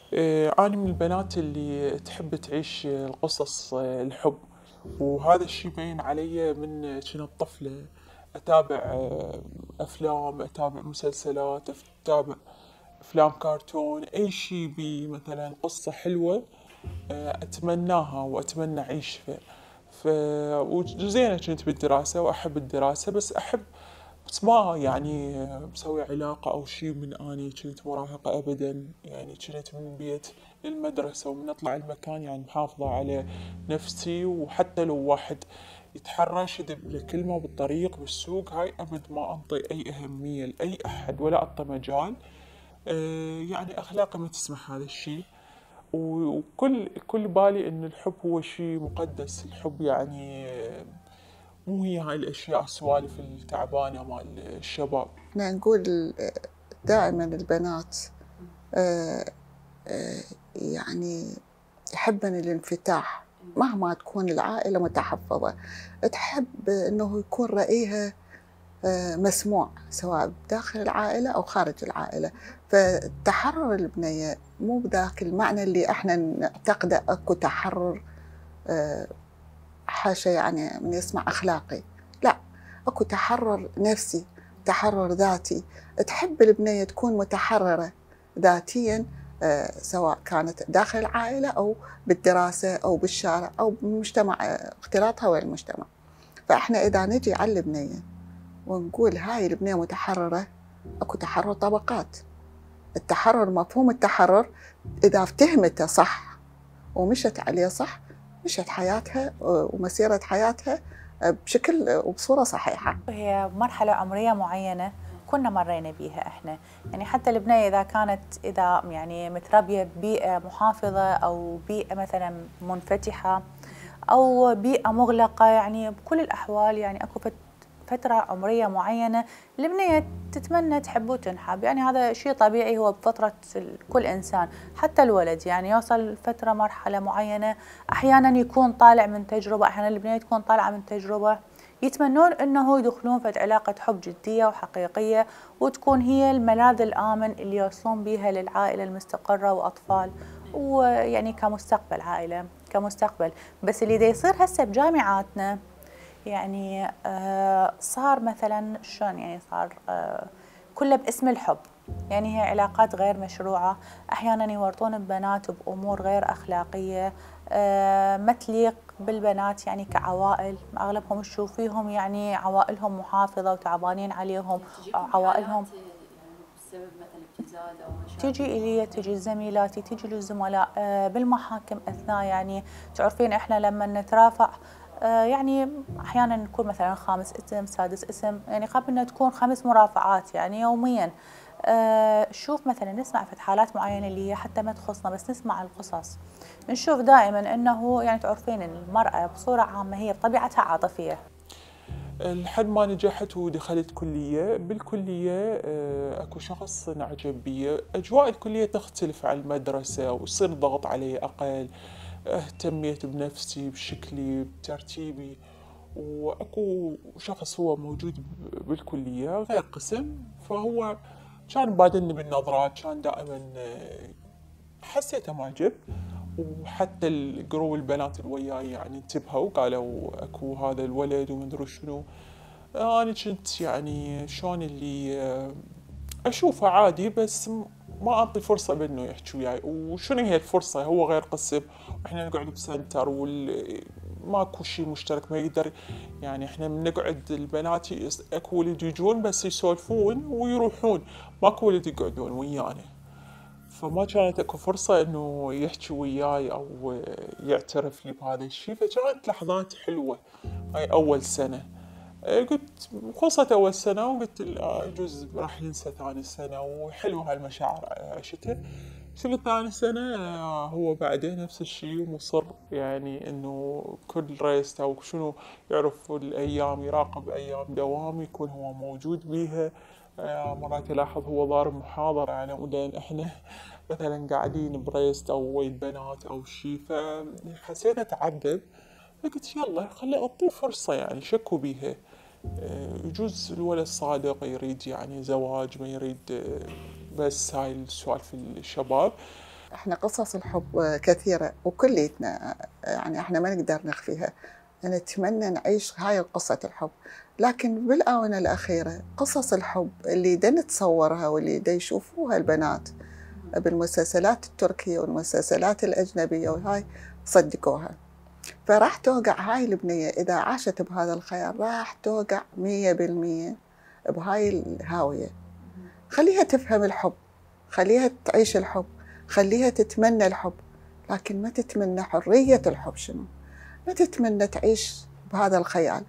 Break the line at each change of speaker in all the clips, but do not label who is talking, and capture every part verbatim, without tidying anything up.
آه، أنا من البنات اللي تحب تعيش القصص آه، الحب. وهذا الشي باين علي من كنت طفلة. أتابع آه، أفلام، أتابع مسلسلات، أتابع أفلام كرتون، أي شي بي مثلا قصة حلوة آه، أتمناها وأتمنى أعيشها. ف وزينة كنت بالدراسة وأحب الدراسة، بس أحب بس ما يعني مسوي علاقة أو شي من أني كنت مراهقة أبدا. يعني كنت من البيت للمدرسة ومن أطلع المكان يعني محافظة على نفسي. وحتى لو واحد يتحرش يدب له كلمة بالطريق بالسوق، هاي أبد ما أنطي أي أهمية لأي أحد ولا أعطي مجال. آه، يعني أخلاقي ما تسمح هذا الشي. وكل كل بالي ان الحب هو شيء مقدس. الحب يعني مو هي هاي الاشياء السوالف التعبانه مال الشباب.
احنا نقول دائما البنات آه، آه، يعني يحبن الانفتاح مهما تكون العائلة متحفظة، تحب أنه يكون رأيها آه، مسموع سواء داخل العائلة أو خارج العائلة. فتحرر البنية مو بذاك المعنى اللي احنا نعتقده اكو تحرر آه، حاشا يعني من يسمع أخلاقي، لا، اكو تحرر نفسي، تحرر ذاتي. تحب البنية تكون متحررة ذاتيا آه، سواء كانت داخل العائلة أو بالدراسة أو بالشارع أو بالمجتمع، آه، اختلاطها ويا المجتمع. فإحنا إذا نجي على البنية ونقول هاي البنية متحررة، اكو تحرر طبقات. التحرر، مفهوم التحرر إذا افتهمته صح ومشت عليه صح، مشت حياتها ومسيرة حياتها بشكل وبصورة صحيحة.
هي مرحلة عمرية معينة كنا مرينا بيها احنا، يعني حتى البنية اذا كانت اذا يعني متربية ببيئة محافظة او بيئة مثلا منفتحة او بيئة مغلقة، يعني بكل الاحوال يعني اكو فترة عمرية معينة البنية تتمنى تحب وتنحب. يعني هذا شيء طبيعي، هو بفترة كل إنسان، حتى الولد يعني يوصل فترة مرحلة معينة، أحيانا يكون طالع من تجربة، أحيانا البنية تكون طالعة من تجربة، يتمنون أنه يدخلون في علاقة حب جدية وحقيقية، وتكون هي الملاذ الآمن اللي يوصلون بها للعائلة المستقرة وأطفال، ويعني كمستقبل عائلة كمستقبل. بس اللي دا يصير هسه بجامعاتنا يعني آه صار مثلا شلون، يعني صار آه كله باسم الحب. يعني هي علاقات غير مشروعة، أحيانا يورطون ببنات بأمور غير أخلاقية آه ما تليق بالبنات، يعني كعوائل أغلبهم تشوفيهم يعني عوائلهم محافظة وتعبانين عليهم، أو عوائلهم
بسبب مثلا ابتزاز او مشاكل.
تجي إلي، تجي زميلاتي، تجي للزملاء آه بالمحاكم أثناء، يعني تعرفين إحنا لما نترافع آه يعني أحيانا نكون مثلا خامس اسم سادس اسم، يعني قبلنا تكون خمس مرافعات يعني يوميا. آه شوف مثلا نسمع في حالات معينة اللي هي حتى ما تخصنا، بس نسمع القصص، نشوف دائما أنه يعني تعرفين المرأة بصورة عامة هي بطبيعتها عاطفية.
لحد ما نجحت ودخلت كلية. بالكلية آه، اكو شخص انعجب بي. اجواء الكلية تختلف عن المدرسة ويصير ضغط علي اقل. اهتميت بنفسي بشكلي بترتيبي. واكو شخص هو موجود بالكلية غير قسم، فهو كان بادلني بالنظرات، كان دائما آه، حسيته معجب. وحتى الجروب البنات اللي وياي يعني انتبهوا قالوا اكو هذا الولد ومدري شنو. انا كنت يعني شلون اللي آه، اشوفه عادي، بس ما اعطي فرصه بانه يحكي وياي. وشنو هي الفرصه؟ هو غير قسم واحنا نقعد بسنتر وال ماكو شيء مشترك ما يقدر. يعني احنا من نقعد البنات يس- اكو ولد يجون بس يسولفون ويروحون، ماكو ولد يقعدون ويانا. فما كانت اكو فرصة انه يحكي وياي او يعترف لي بهذا الشيء. فكانت لحظات حلوة هاي اول سنة. إيه، قلت خلصت اول سنة وقلت لا، يجوز راح ينسى ثاني سنة وحلوة هالمشاعر عشتها. شوف ثاني سنة آه، هو بعده نفس الشيء ومصر يعني انه كل ريست او شنو يعرف الايام، يراقب ايام دوام يكون هو موجود بيها. آه، مرات يلاحظ هو ضارب محاضرة على مود احنا مثلا قاعدين بريست او ويا البنات او شي. فحسيت اتعذب، فقلت يلا خلي اعطيه فرصة يعني شكوا بيها. آه، يجوز الولد صادق يريد يعني زواج، ما يريد آه، بس هاي السوالف الشباب.
احنا قصص الحب كثيرة وكليتنا يعني احنا ما نقدر نخفيها. نتمنى نعيش هاي قصة الحب، لكن بالآونة الأخيرة قصص الحب اللي دا نتصورها واللي دا يشوفوها البنات بالمسلسلات التركية والمسلسلات الأجنبية وهاي صدقوها. فراح توقع هاي البنية إذا عاشت بهذا الخيال، راح توقع مية بالمية بهاي الهاوية. خليها تفهم الحب، خليها تعيش الحب، خليها تتمنى الحب، لكن ما تتمنى حرية الحب. شنو؟ ما تتمنى تعيش بهذا الخيال.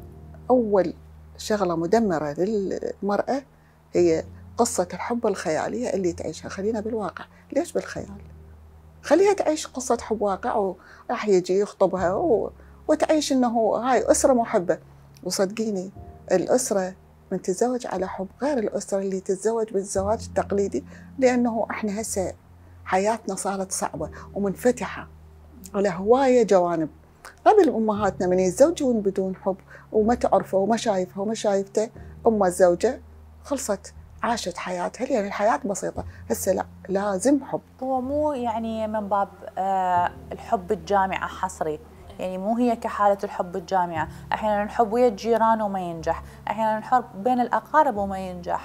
أول شغلة مدمرة للمرأة هي قصة الحب الخيالية اللي تعيشها. خلينا بالواقع. ليش بالخيال؟ خليها تعيش قصة حب واقع، وراح يجي يخطبها و... وتعيش إنه هاي أسرة محبة. وصدقيني الأسرة من تتزوج على حب غير الأسرة اللي تتزوج بالزواج التقليدي، لأنه إحنا هسه حياتنا صارت صعبة ومنفتحة على هواية جوانب. قبل أمهاتنا من يتزوجون بدون حب وما تعرفه وما شايفها وما شايفته، أم الزوجة خلصت عاشت حياتها لأن الحياة بسيطة. هسه لا، لازم حب.
هو مو يعني من باب آه الحب الجامعة حصري، يعني مو هي كحالة الحب الجامعة. أحيانا الحب ويا الجيران وما ينجح، أحيانا الحب بين الأقارب وما ينجح.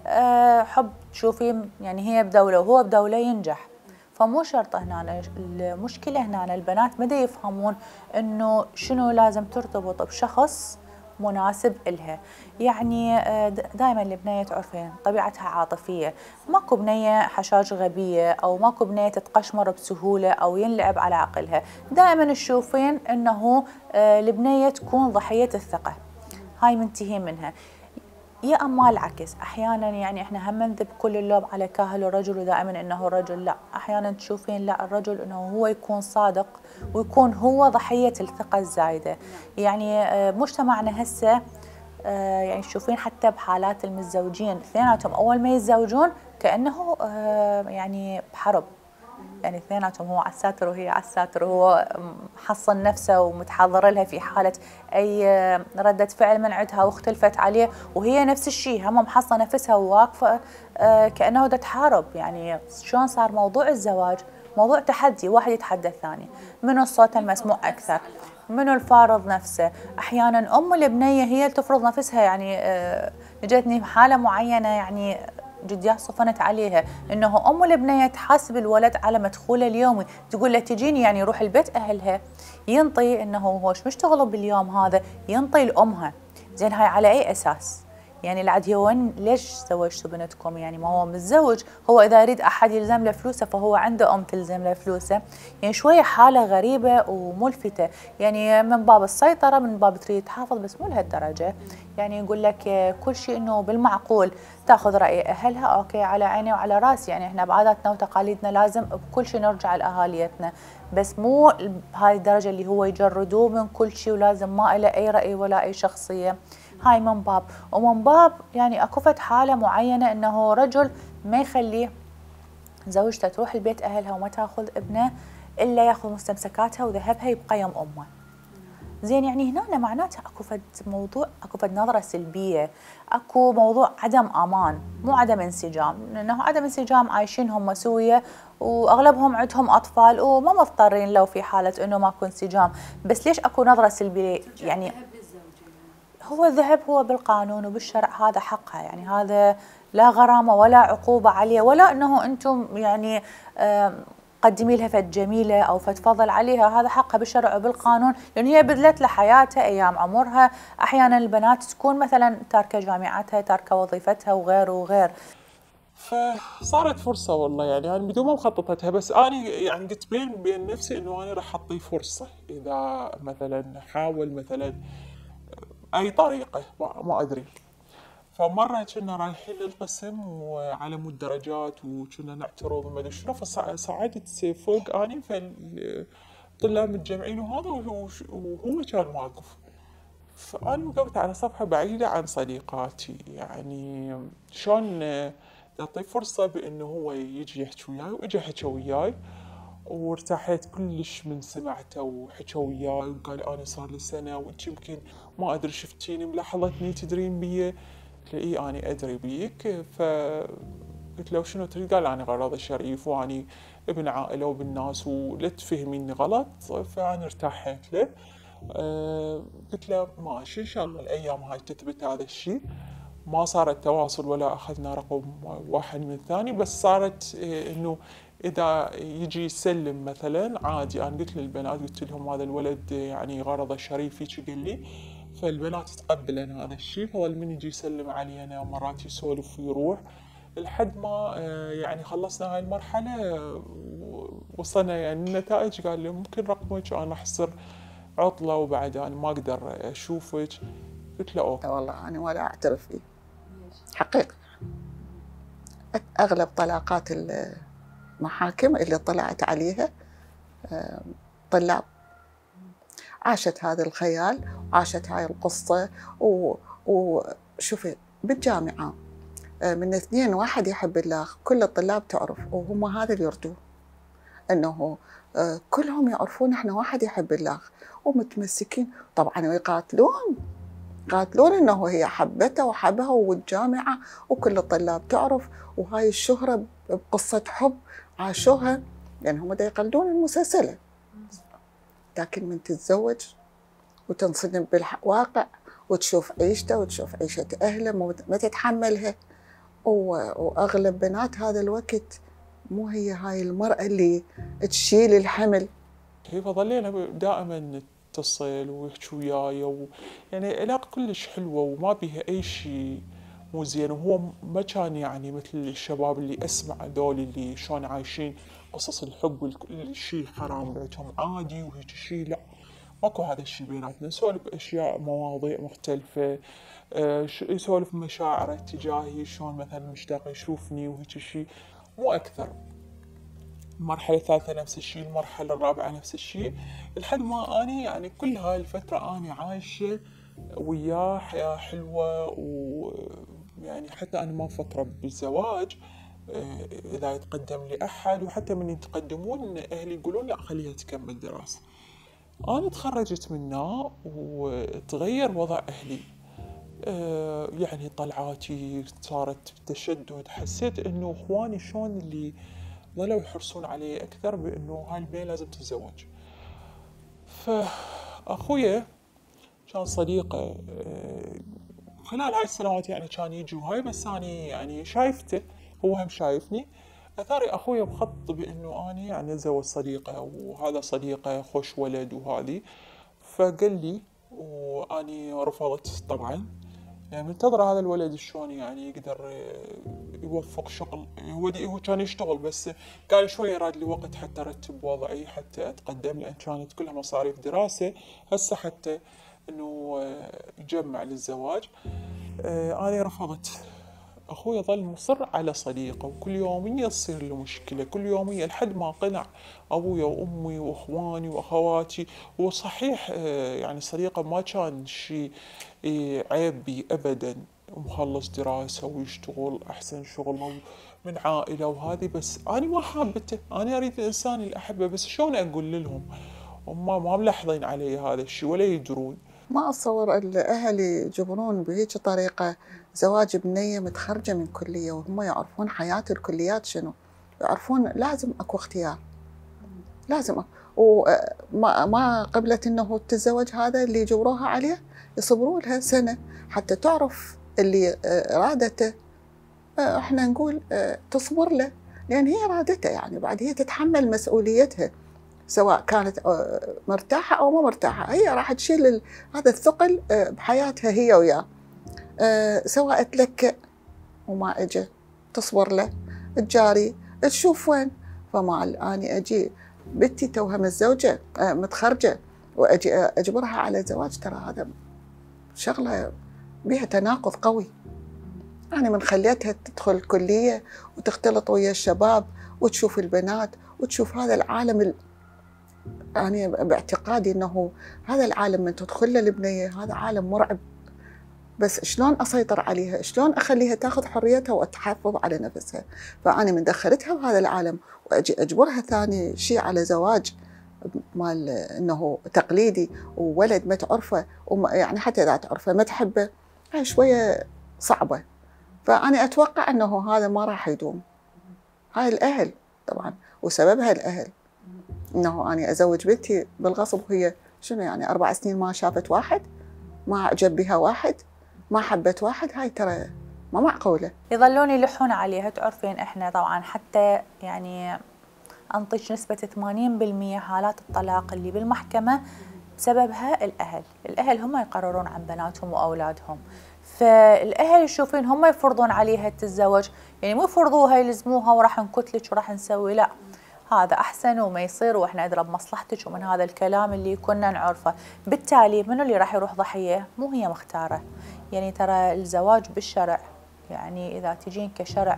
أه حب تشوفين يعني هي بدولة وهو بدولة ينجح. فمو شرط هنا. المشكلة هنا البنات ما دا يفهمون إنه شنو لازم ترتبط بشخص مناسب إلها. يعني دائما البنية تعرفين طبيعتها عاطفية، ماكو بنية حشاش غبية أو ماكو بنية تتقشمر بسهولة أو ينلعب على عقلها. دائما تشوفين إنه البنية تكون ضحية الثقة، هاي منتهي منها. يا أما العكس، أحيانا يعني إحنا هم نذب كل اللوم على كاهل الرجل ودائما إنه الرجل، لا، أحيانا تشوفين لا، الرجل إنه هو يكون صادق ويكون هو ضحية الثقة الزايدة. يعني مجتمعنا هسه يعني تشوفين حتى بحالات المتزوجين اثنيناتهم أول ما يتزوجون كأنه يعني بحرب، يعني اثنيناتهم هو على الساتر وهي على الساتر، وهو محصن نفسه ومتحضر لها في حالة أي ردة فعل من عندها واختلفت عليه، وهي نفس الشيء هم محصنة نفسها وواقفة كأنه دا تحارب. يعني شلون صار موضوع الزواج موضوع تحدي، واحد يتحدى الثاني، منو الصوت المسموع أكثر، منو الفارض نفسه. أحيانا أم البنية هي اللي تفرض نفسها. يعني جتني حالة معينة يعني جديات صفنت عليها انه ام البنيه تحاسب الولد على مدخوله اليومي، تقول له تجيني يعني روح البيت اهلها، ينطي انه هو ايش مشتغل باليوم هذا، ينطي لامها. زين هاي على اي اساس؟ يعني العاد هو ليش زوجتوا بنتكم؟ يعني ما هو متزوج، هو اذا يريد احد يلزم له فلوسه فهو عنده ام تلزم له فلوسه. يعني شويه حاله غريبه وملفته، يعني من باب السيطره، من باب تريد تحافظ بس مو لهالدرجه. يعني يقول لك كل شيء انه بالمعقول، تاخذ راي اهلها، اوكي على عيني وعلى راسي، يعني احنا بعاداتنا وتقاليدنا لازم بكل شيء نرجع لاهاليتنا، بس مو بهاي الدرجه اللي هو يجردوه من كل شيء ولازم ما له اي راي ولا اي شخصيه. هاي من باب، ومن باب يعني اكفت حاله معينه انه رجل ما يخليه زوجته تروح البيت اهلها وما تاخذ ابنه الا ياخذ مستمسكاتها وذهبها يبقى يم امه. زين يعني هنا معناتها اكو فد موضوع، اكو فد نظره سلبيه، اكو موضوع عدم امان، مو عدم انسجام، لانه عدم انسجام عايشين هم سويه واغلبهم عندهم اطفال وما مضطرين لو في حاله انه ماكو انسجام، بس ليش اكو نظره سلبيه؟ يعني هو الذهب هو بالقانون وبالشرع هذا حقها، يعني هذا لا غرامه ولا عقوبه عليه، ولا انه انتم يعني قدمي لها فد جميله او فد فضل عليها، هذا حقها بالشرع وبالقانون، لان هي بذلت له حياتها ايام عمرها. احيانا البنات تكون مثلا تاركه جامعتها، تاركه وظيفتها وغير وغير.
فصارت فرصه والله، يعني انا بدون ما مخططتها، بس انا يعني قلت بين بين نفسي انه انا راح اعطيه فرصه، اذا مثلا حاول مثلا اي طريقه ما, ما ادري. فمره كنا رايحين للقسم وعلى مود درجات وكنا نعترض وما ادري شنو، فصعدت فوق اني فالطلاب متجمعين وهذا وهو كان واقف، فانا وقفت على صفحه بعيده عن صديقاتي. يعني شلون اعطيه فرصه بانه هو يجي يحكي وياي، واجى حكى وياي وارتاحيت كلش من سمعته وحكى وياي، وقال انا صار لي سنه وانت يمكن ما ادري شفتيني ملاحظتني تدرين بيه؟ قلت له اي انا ادري بيك. ف قلت له شنو تريد؟ قال أنا غرضي شريف وأني ابن عائلة وابن ناس ولا تفهميني غلط. فأنا ارتاحت له. أه قلت له ماشي إن شاء الله الأيام هاي تثبت هذا الشيء. ما صار التواصل ولا أخذنا رقم واحد من الثاني، بس صارت إنه إذا يجي يسلم مثلا عادي. أنا قلت للبنات، قلت لهم هذا الولد يعني غرضه شريف هيك قال لي، فالبنات تقبلن هذا الشيء. فظل من يجي يسلم علي أنا مرات يسولف ويروح، لحد ما يعني خلصنا هاي المرحلة وصلنا يعني النتائج. قال لي ممكن رقمك أنا راح أصير عطلة وبعد أنا ما أقدر أشوفك. قلت له أوكي.
والله أنا ولا أعترف فيه حقيقة. أغلب طلاقات المحاكم اللي طلعت عليها طلاب عاشت هذا الخيال وعاشت هاي القصة. وشوفي بالجامعة من اثنين واحد يحب الله، كل الطلاب تعرف وهم هذا اللي يرجوه، أنه كلهم يعرفون إحنا واحد يحب الله ومتمسكين. طبعا ويقاتلون قاتلون إنه هي حبته وحبها والجامعة وكل الطلاب تعرف، وهاي الشهرة بقصة حب عاشوها، يعني هم دا يقلدون المسلسلة. لكن من تتزوج وتنصدم بالواقع وتشوف عيشته وتشوف عيشة أهله ما تتحملها. وأغلب بنات هذا الوقت مو هي هاي المرأة اللي تشيل الحمل.
هي فظلينا دائما نتصل ويحكي وياي و... يعني علاقة كلش حلوة وما بيها أي شيء مو زين. وهو ما كان يعني مثل الشباب اللي أسمع ذول اللي شلون عايشين قصص الحب والكل شيء حرام بينهم عادي وهيك شيء. لا، ماكو هذا الشيء بيناتنا. نسولف بأشياء مواضيع مختلفة، أه يسولف مشاعره تجاهي، شلون مثلا مشتاق يشوفني وهيك شيء، مو أكثر. المرحلة الثالثة نفس الشيء، المرحلة الرابعة نفس الشيء، لحد ما أنا يعني كل هاي الفترة أنا عايشة وياه حياة حلوة. ويعني حتى أنا ما مفكرة بالزواج إذا يتقدم لي أحد، وحتى من يتقدمون أهلي يقولون لا خليها تكمل دراسة. أنا تخرجت منها وتغير وضع أهلي، يعني طلعاتي صارت بتشدد. حسيت إنه إخواني شلون اللي ظلوا يحرصون علي أكثر بأنه هاي البنية لازم تتزوج. فأخويا كان صديقه خلال هاي السنوات، يعني كان يجي وهاي، بس أنا يعني شايفته هو هم شايفني. أثاري أخويا بخط بأنه أنا يعني أتزوج صديقه، وهذا صديقه خوش ولد وهذه. فقال لي وأني رفضت طبعا. يعني منتظر هذا الولد شلون يعني يقدر يوفق شغل. هو هو كان يشتغل، بس قال شوي يراد لي وقت حتى ارتب وضعي حتى اتقدم، لان كانت كلها مصاريف دراسه هسه حتى انه يجمع للزواج. انا رفضت. اخوي ظل مصر على صديقه، وكل يوميه تصير له مشكله، كل يوميه لحد ما قنع ابويا وامي واخواني واخواتي. وصحيح يعني صديقه ما كان شيء عيب بي ابدا، مخلص دراسه ويشتغل احسن شغل من عائله وهذه، بس انا ما حابته. انا اريد الانسان اللي احبه، بس شلون اقول لهم؟ هم ما ملاحظين علي هذا الشيء ولا يدرون.
ما أتصور الأهل يجبرون بهيك طريقة زواج بنية متخرجة من كلية وهم يعرفون حياة الكليات شنو، يعرفون لازم أكو اختيار، لازم. وما ما قبلت إنه تتزوج هذا اللي يجبروها عليه، يصبروا لها سنة حتى تعرف اللي رادته. إحنا نقول تصبر له، لأن هي رادته، يعني بعد هي تتحمل مسؤوليتها، سواء كانت مرتاحة أو ما مرتاحة، هي راح تشيل هذا الثقل بحياتها هي وياه. سواء تلكأ وما أجى تصبر له، تجاري تشوف وين. فما أني أجي بنتي توها متزوجة متخرجة وأجي أجبرها على زواج، ترى هذا شغلة بها تناقض قوي. يعني من خليتها تدخل كلية وتختلط ويا الشباب وتشوف البنات وتشوف هذا العالم. يعني باعتقادي أنه هذا العالم من تدخل له البنية هذا عالم مرعب، بس شلون أسيطر عليها؟ شلون أخليها تاخذ حريتها وتحافظ على نفسها؟ فأنا من دخلتها بهذا العالم وأجي أجبرها ثاني شيء على زواج مال أنه تقليدي وولد ما تعرفه، يعني حتى إذا تعرفه ما تحبه، هاي شوية صعبة. فأنا أتوقع أنه هذا ما راح يدوم. هاي الأهل طبعا، وسببها الأهل، أنه أنا أزوج بنتي بالغصب وهي شنو يعني أربع سنين ما شافت واحد، ما أعجب بها واحد، ما حبت واحد. هاي ترى ما معقولة.
يظلون يلحون عليها. تعرفين احنا طبعا حتى يعني انطيك نسبة ثمانين بالمئة حالات الطلاق اللي بالمحكمة بسببها الأهل. الأهل هم يقررون عن بناتهم وأولادهم، فالأهل يشوفين هم يفرضون عليها تتزوج، يعني مو يفرضوها يلزموها وراح نكتلك وراح نسوي، لا، هذا أحسن وما يصير وإحنا أدرى بمصلحتك، ومن هذا الكلام اللي كنا نعرفه. بالتالي منو اللي راح يروح ضحية؟ مو هي مختارة. يعني ترى الزواج بالشرع، يعني إذا تجين كشرع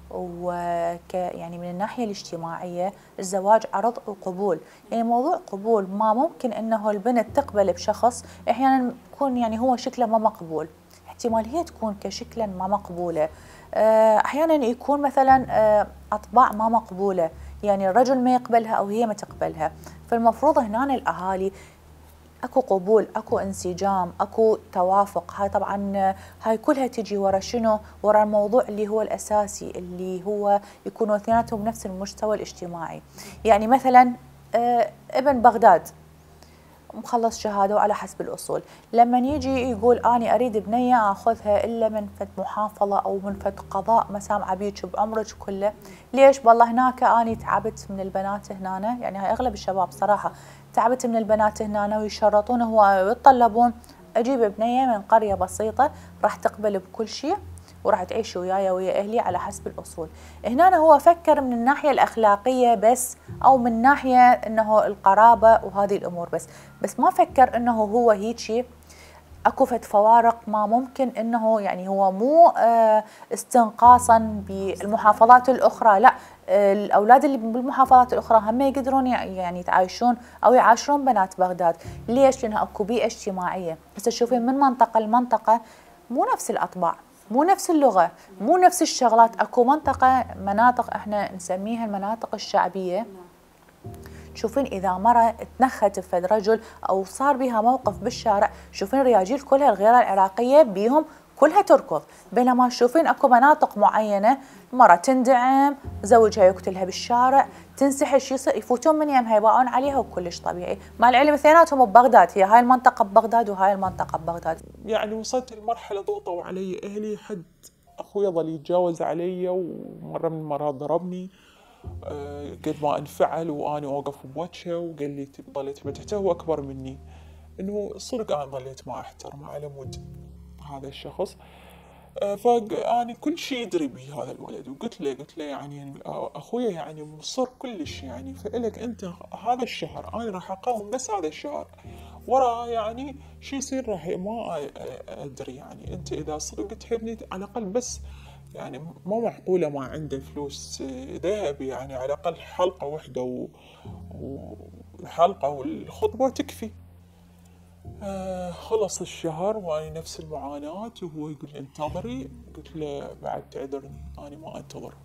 وك يعني من الناحية الاجتماعية، الزواج عرض وقبول. يعني موضوع قبول، ما ممكن انه البنت تقبل بشخص احيانا يكون يعني هو شكله ما مقبول، احتمال هي تكون كشكلا ما مقبولة، احيانا يكون مثلا اطباع ما مقبولة، يعني الرجل ما يقبلها او هي ما تقبلها. فالمفروض هنا الاهالي اكو قبول، اكو انسجام، اكو توافق. هاي طبعا هاي كلها تجي ورا شنو؟ ورا الموضوع اللي هو الاساسي، اللي هو يكونوا اثنيناتهم بنفس المستوى الاجتماعي. يعني مثلا آه ابن بغداد مخلص شهاده وعلى حسب الاصول، لما يجي يقول اني اريد بنيه اخذها الا من فد محافظه او من فد قضاء ما سامعه بيك بعمرك كله، ليش؟ والله هناك اني تعبت من البنات هنا، يعني هاي اغلب الشباب صراحه تعبت من البنات هنا ويشرطونه ويتطلبون اجيب بنيه من قريه بسيطه راح تقبل بكل شيء وراح تعيش وياي ويا اهلي على حسب الاصول. هنا هو فكر من الناحيه الاخلاقيه بس، او من ناحيه انه القرابه وهذه الامور بس، بس ما فكر انه هو هيجي اكو فد فوارق ما ممكن انه يعني هو مو استنقاصا بالمحافظات الاخرى، لا، الاولاد اللي بالمحافظات الاخرى هم يقدرون يعني يتعايشون او يعاشرون بنات بغداد. ليش؟ لانها اكو بيئه اجتماعيه. بس تشوفين من منطقه لمنطقه مو نفس الاطباع، مو نفس اللغه، مو نفس الشغلات. اكو منطقه مناطق احنا نسميها المناطق الشعبيه، تشوفين اذا مره تنخت بفد رجل او صار بها موقف بالشارع، شوفين رياجيل كلها الغيره العراقيه بيهم كلها تركض. بينما تشوفين اكو مناطق معينه مره تندعم، زوجها يقتلها بالشارع، تنسحب، شو يصير؟ يفوتون من يمها يباعون عليها وكلش طبيعي. مع العلم اثنيناتهم ببغداد، هي هاي المنطقه ببغداد وهاي المنطقه ببغداد.
يعني وصلت لمرحله ضغطوا علي اهلي، حد اخوي ظل يتجاوز علي، ومره من المرات ضربني قد ما انفعل وانا واقف بوجهه وقال لي ظليت تحته، هو اكبر مني. انه صدق انا ظليت ما احترمه على مود هذا الشخص. فاني كل شيء يدري به هذا الولد، وقلت له قلت له يعني اخويا يعني مصر كلش، يعني فإلك انت هذا الشهر انا راح اقاوم بس هذا الشهر، ورا يعني شو يصير راح ما ادري. يعني انت اذا صدق تحبني على الاقل بس، يعني مو معقولة ما عنده فلوس ذهب، يعني على الأقل حلقة واحدة وحلقة والخطبة تكفي. آه خلص الشهر وأنا نفس المعاناة، وهو يقول لي انتظري، قلت له بعد تعذرني أنا ما أنتظر.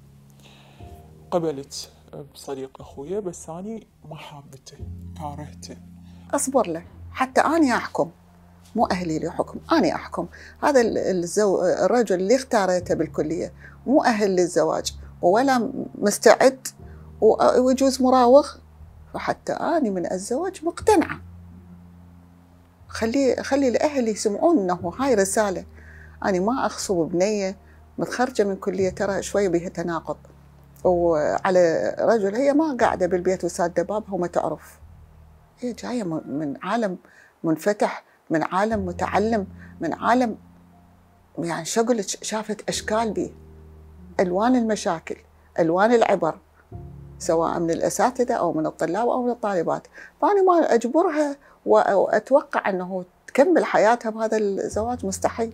قبلت بصديق أخويا بس أنا ما حابته، كارهته.
أصبر له حتى أنا أحكم، مو أهلي اللي يحكم، أنا أحكم. هذا الزو... الرجل اللي اختاريته بالكلية مو أهل للزواج ولا مستعد، ويجوز مراوغ، فحتى أنا من الزواج مقتنعة. خلي خلي الأهل يسمعون إنه هاي رسالة، أنا ما أخصب بنية متخرجة من كلية، ترى شوي بها تناقض، وعلى رجل هي ما قاعدة بالبيت وسادة بابها وما تعرف، هي جاية من عالم منفتح، من عالم متعلم، من عالم يعني شغل شافت أشكال بيه، ألوان المشاكل، ألوان العبر، سواء من الأساتذة أو من الطلاب أو من الطالبات. فأنا ما أجبرها وأتوقع أنه تكمل حياتها بهذا الزواج، مستحيل.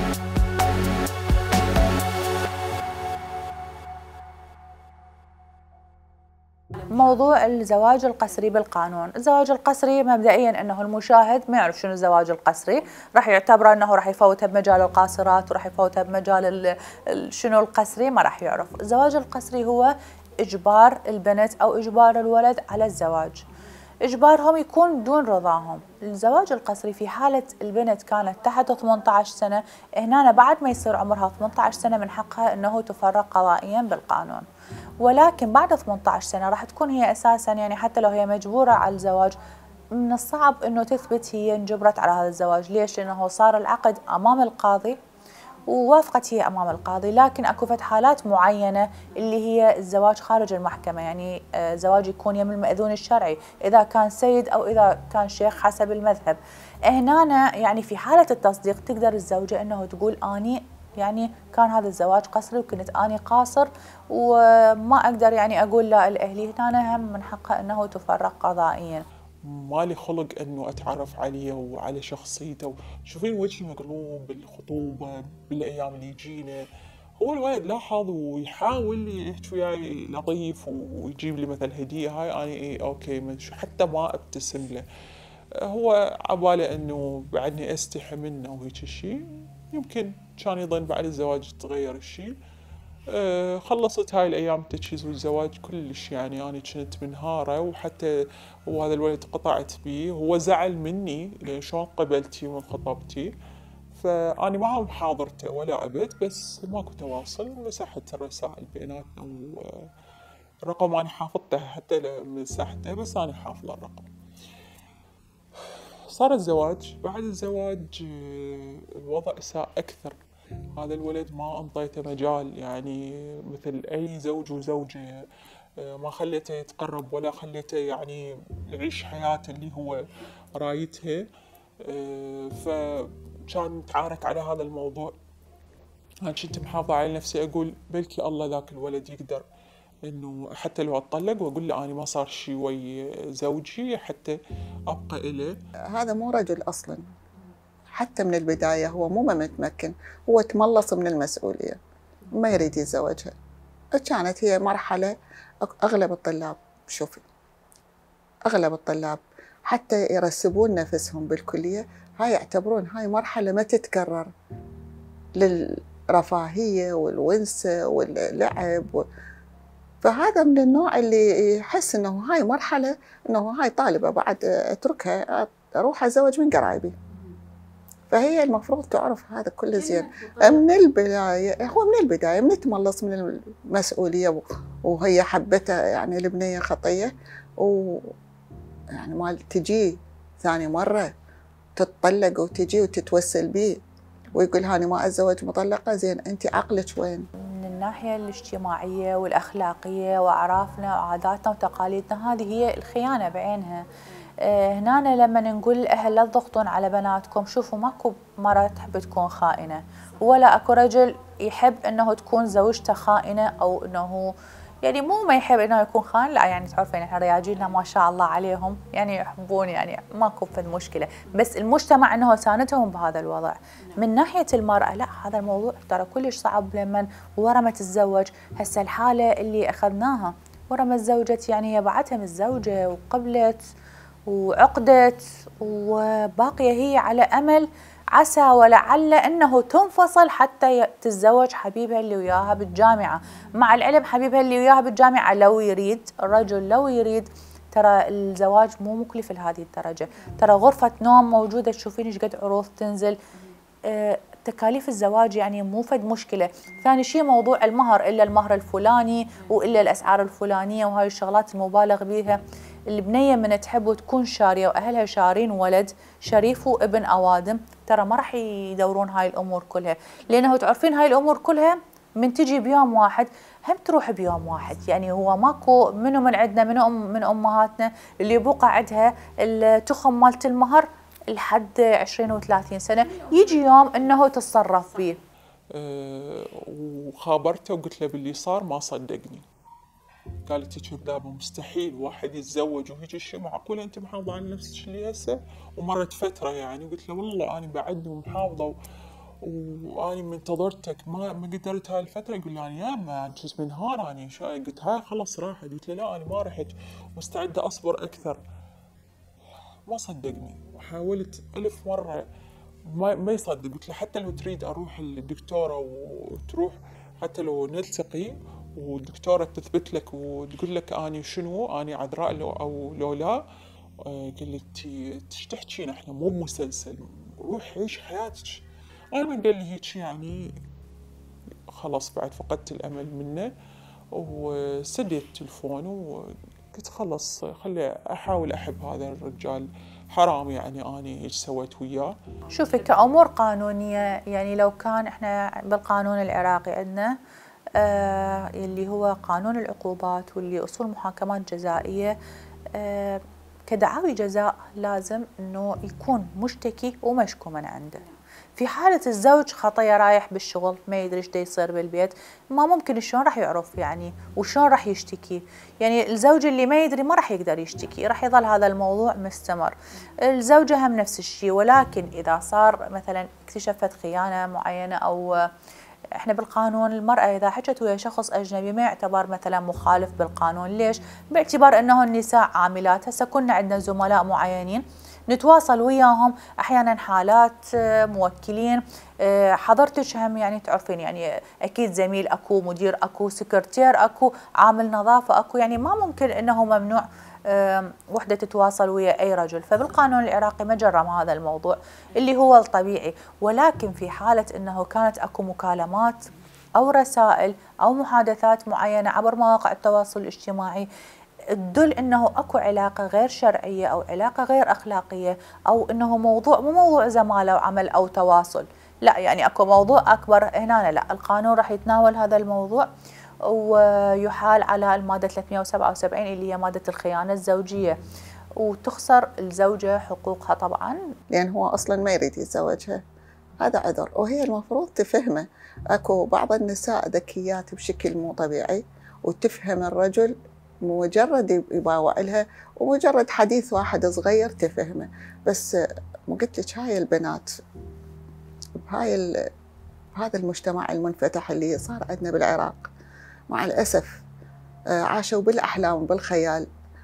موضوع الزواج القسري بالقانون، الزواج القسري مبدئيا انه المشاهد ما يعرف شنو الزواج القسري، راح يعتبره انه راح يفوتها بمجال القاصرات وراح يفوتها بمجال شنو القسري، ما راح يعرف. الزواج القسري هو اجبار البنت او اجبار الولد على الزواج. إجبارهم يكون دون رضاهم. الزواج القسري في حالة البنت كانت تحت ثمانية عشر سنة، هنا بعد ما يصير عمرها ثمانية عشر سنة من حقها أنه تفرق قضائيا بالقانون، ولكن بعد ثمانية عشر سنة راح تكون هي أساسا يعني حتى لو هي مجبورة على الزواج من الصعب أنه تثبت هي انجبرت على هذا الزواج. ليش؟ لأنه صار العقد أمام القاضي ووافقت هي أمام القاضي، لكن أكو فت حالات معينة اللي هي الزواج خارج المحكمة، يعني زواج يكون يم المأذون الشرعي إذا كان سيد أو إذا كان شيخ حسب المذهب. هنا يعني في حالة التصديق تقدر الزوجة أنه تقول أني يعني كان هذا الزواج قسري وكنت أني قاصر وما أقدر يعني أقول لا لأهلي، هنا هم من حقها أنه تفرق قضائيا.
مالي خلق انه اتعرف عليه وعلى شخصيته. شوفين وجهي مقلوب بالخطوبه بالايام اللي يجينا. هو الولد لاحظ ويحاول يحكي وياي لطيف ويجيب لي مثل هديه، هاي انا اي اوكي حتى ما ابتسم له. هو عباله انه بعدني استحي منه وهيك شيء، يمكن كان يظن بعد الزواج تغير الشيء. أه خلصت هاي الأيام التجهيز والزواج كلش، يعني أنا كنت منهارة، وحتى وهذا الولد قطعت بيه. هو زعل مني لأن شلون قبلتي من خطبتي، فأنا ما محاضرته ولا أبد، بس ماكو تواصل. مسحت الرسائل بيناتنا والرقم أنا حافظته حتى مسحته، بس أنا حافظة الرقم. صار الزواج. بعد الزواج الوضع ساء أكثر. هذا الولد ما انطيته مجال، يعني مثل أي زوج وزوجة ما خليته يتقرب ولا خليته يعني يعيش حياته اللي هو رايتها. فكان متعارك على هذا الموضوع. أنا كنت محافظة على نفسي، أقول بلكي الله ذاك الولد يقدر إنه حتى لو أتطلق وأقول له أنا ما صار شي ويا زوجي حتى أبقى إله.
هذا مو رجل أصلاً، حتى من البداية هو مو متمكن، هو تملص من المسؤولية، ما يريد يتزوجها. كانت هي مرحلة أغلب الطلاب، شوفي أغلب الطلاب حتى يرسبون نفسهم بالكلية هاي يعتبرون هاي مرحلة ما تتكرر للرفاهية والونسة واللعب و... فهذا من النوع اللي يحس إنه هاي مرحلة، إنه هاي طالبة بعد أتركها أروح أتزوج من قرايبي. فهي المفروض تعرف هذا كله زين من البداية. هو من البداية من تملص من المسؤولية وهي حبتها، يعني البنية خطية، و يعني ما تجي ثاني مرة تتطلق وتجي وتتوسل بيه ويقول هاني ما أتزوج مطلقة. زين أنت عقلك وين؟
من الناحية الاجتماعية والأخلاقية وأعرافنا وعاداتنا وتقاليدنا هذه هي الخيانة بعينها. هنا لما نقول الأهل لا تضغطون على بناتكم، شوفوا ماكو مرة تحب تكون خائنة، ولا أكو رجل يحب أنه تكون زوجته خائنة، أو أنه يعني مو ما يحب أنه يكون خائن، لا يعني تعرفين احنا رياجيلنا ما شاء الله عليهم يعني يحبون، يعني ماكو في المشكلة، بس المجتمع أنه ساندهم بهذا الوضع. من ناحية المرأة لا، هذا الموضوع ترى كلش صعب. لما ورا ما تتزوج، هسه الحالة اللي أخذناها ورا ما تزوجت، يعني هي بعدها متزوجة وقبلت وعقدت وباقية هي على أمل عسى ولعل أنه تنفصل حتى تتزوج حبيبها اللي وياها بالجامعة. مع العلم حبيبها اللي وياها بالجامعة لو يريد الرجل، لو يريد، ترى الزواج مو مكلف لهذه الدرجة. ترى غرفة نوم موجودة، تشوفين ايش قد عروض تنزل. أه تكاليف الزواج يعني مو فد مشكلة. ثاني شيء موضوع المهر، إلا المهر الفلاني وإلا الأسعار الفلانية وهاي الشغلات المبالغ بيها. البنية من تحب وتكون شارية وأهلها شارين ولد شريف وابن أوادم، ترى ما راح يدورون هاي الأمور كلها، لأنه تعرفين هاي الأمور كلها من تجي بيوم واحد هم تروح بيوم واحد. يعني هو ماكو منو من عندنا منو أم من أمهاتنا اللي يبقى عندها التخم مالت المهر لحد عشرين وثلاثين سنة، يجي يوم أنه تتصرف بيه.
أه وخابرته وقلت له باللي صار، ما صدقني. قالت لي كذابة، مستحيل واحد يتزوج وهيك شيء، معقولة أنت محافظة على نفسك اللي هسه؟ ومرت فترة يعني، قلت له والله أنا بعدني ومحافظة و... وأنا منتظرتك ما ما قدرت هاي الفترة. يقول لي أنا يا ما جزء من نهار أنا شاي. قلت هاي خلص راحت. قلت له لا أنا ما رحت، مستعدة أصبر أكثر. ما صدقني، وحاولت ألف مرة ما ما يصدق. قلت له حتى لو تريد أروح للدكتورة وتروح، حتى لو نلتقي والدكتورة تثبت لك وتقول لك أنا شنو، أنا عذراء لو أو لو لا، آه، قال لي انتي ايش تحكين، احنا مو بمسلسل، روحي عيش حياتك. انا من قال لي هيك يعني خلاص بعد فقدت الامل منه، وسديت التلفون وقلت خلص خلي احاول احب هذا الرجال، حرام يعني اني ايش سويت وياه.
شوفي كأمور قانونية، يعني لو كان احنا بالقانون العراقي عندنا آه اللي هو قانون العقوبات واللي أصول محاكمات جزائية، آه كدعاوي جزاء لازم انه يكون مشتكي ومشكو من عنده. في حالة الزوج خطية رايح بالشغل ما يدري ايش دا يصير بالبيت، ما ممكن شلون راح يعرف يعني وشلون راح يشتكي؟ يعني الزوج اللي ما يدري ما راح يقدر يشتكي، راح يظل هذا الموضوع مستمر. الزوجة هم نفس الشيء، ولكن إذا صار مثلا اكتشفت خيانة معينة أو احنا بالقانون المرأة إذا حكت ويا شخص أجنبي ما يعتبر مثلا مخالف بالقانون، ليش؟ باعتبار أنه النساء عاملات. هسه كنا عندنا زملاء معينين نتواصل وياهم احيانا حالات موكلين، حضرتك هم يعني تعرفين يعني اكيد زميل اكو، مدير اكو، سكرتير اكو، عامل نظافه اكو، يعني ما ممكن انه ممنوع وحده تتواصل ويا اي رجل. فبالقانون العراقي مجرم هذا الموضوع اللي هو الطبيعي. ولكن في حاله انه كانت اكو مكالمات او رسائل او محادثات معينه عبر مواقع التواصل الاجتماعي تدل انه اكو علاقه غير شرعيه او علاقه غير اخلاقيه، او انه موضوع مو موضوع زماله وعمل او تواصل، لا يعني اكو موضوع اكبر هنا، لا القانون راح يتناول هذا الموضوع ويحال على الماده ثلاثمئة وسبعة وسبعين اللي هي ماده الخيانه الزوجيه، وتخسر الزوجه حقوقها طبعا،
لان هو اصلا ما يريد يتزوجها. هذا عذر وهي المفروض تفهمه. اكو بعض النساء ذكيات بشكل مو طبيعي وتفهم الرجل، مجرد يباوع لها ومجرد حديث واحد صغير تفهمه. بس مو قلت لك هاي البنات بهاي بهذا المجتمع المنفتح اللي صار عندنا بالعراق مع الأسف عاشوا بالأحلام وبالخيال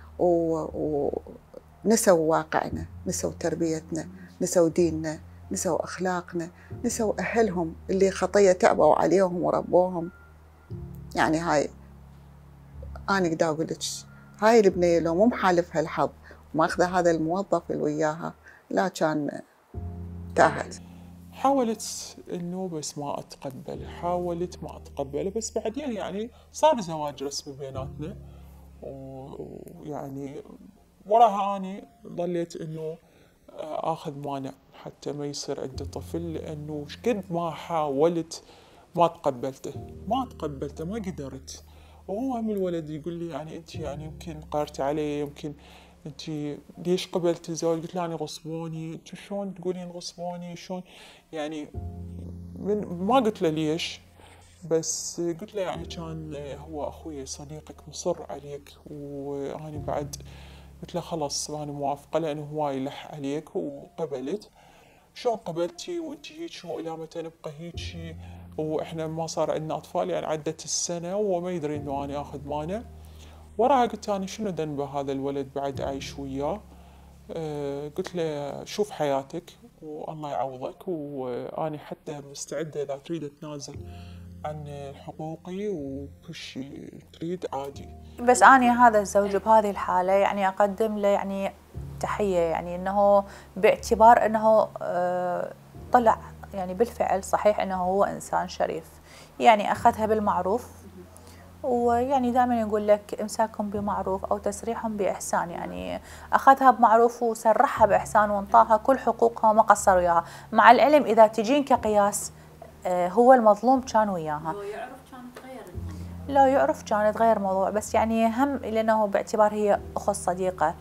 ونسوا واقعنا، نسوا تربيتنا، نسوا ديننا، نسوا أخلاقنا، نسوا أهلهم اللي خطية تعبوا عليهم وربوهم. يعني هاي أنا قد أقول لك هاي البنية لو مو محالفها الحظ وماخذة هذا الموظف اللي وياها لا كان تاهت.
حاولت انه بس ما اتقبل، حاولت ما اتقبله، بس بعدين يعني صار زواج رسمي بيناتنا، ويعني وراها اني ظليت انه اخذ مانع حتى ما يصير عندي طفل، لانه شقد ما حاولت ما تقبلته، ما تقبلته ما قدرت. وهو هم الولد يقول لي يعني انت يعني يمكن قهرتي علي، يمكن انت ليش قبلت الزواج؟ قلت له يعني غصبوني. انت شلون تقولين غصبوني؟ شلون يعني؟ من ما قلت له ليش، بس قلت له يعني كان هو اخوي صديقك مصر عليك، واني بعد قلت له خلاص انا موافقه لانه هواي يلح عليك، وقبلت. شلون قبلتي وانت هيك والى متى نبقى هيك؟ واحنا ما صار عندنا اطفال، يعني عدت السنه وهو ما يدري انه انا اخذ مانع. وراها قلت أنا شنو ذنبه هذا الولد بعد عايش وياه؟ أه قلت له شوف حياتك والله يعوضك، وأنا حتى مستعدة إذا تريد تنازل عن حقوقي وكل شيء تريد عادي.
بس أنا هذا الزوج بهذه الحالة يعني أقدم له يعني تحية، يعني أنه باعتبار أنه أه طلع يعني بالفعل صحيح أنه هو إنسان شريف، يعني أخذها بالمعروف. ويعني دائما يقول لك امساكهم بمعروف او تسريحهم باحسان، يعني اخذها بمعروف وسرحها باحسان وانطاها كل حقوقها وما قصر وياها. مع العلم اذا تجين كقياس هو المظلوم كان وياها،
لو يعرف كان تغير الموضوع،
لو يعرف كان يتغير الموضوع. بس يعني هم لانه باعتبار هي اخت صديقه،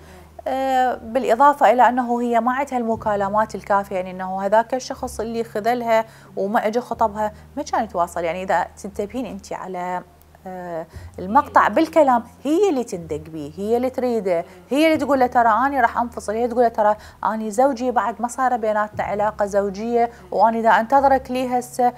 بالإضافة إلى أنه هي ما عندها المكالمات الكافية، يعني أنه هذاك الشخص اللي خذلها وما أجى خطبها ما كان يتواصل. يعني إذا تنتبهين أنت على المقطع بالكلام هي اللي تندق به، هي اللي تريده، هي اللي تقول له ترى أنا راح أنفصل، هي تقول له ترى أنا زوجي بعد ما صار بيناتنا علاقة زوجية وأنا إذا أنتظرك لي هسه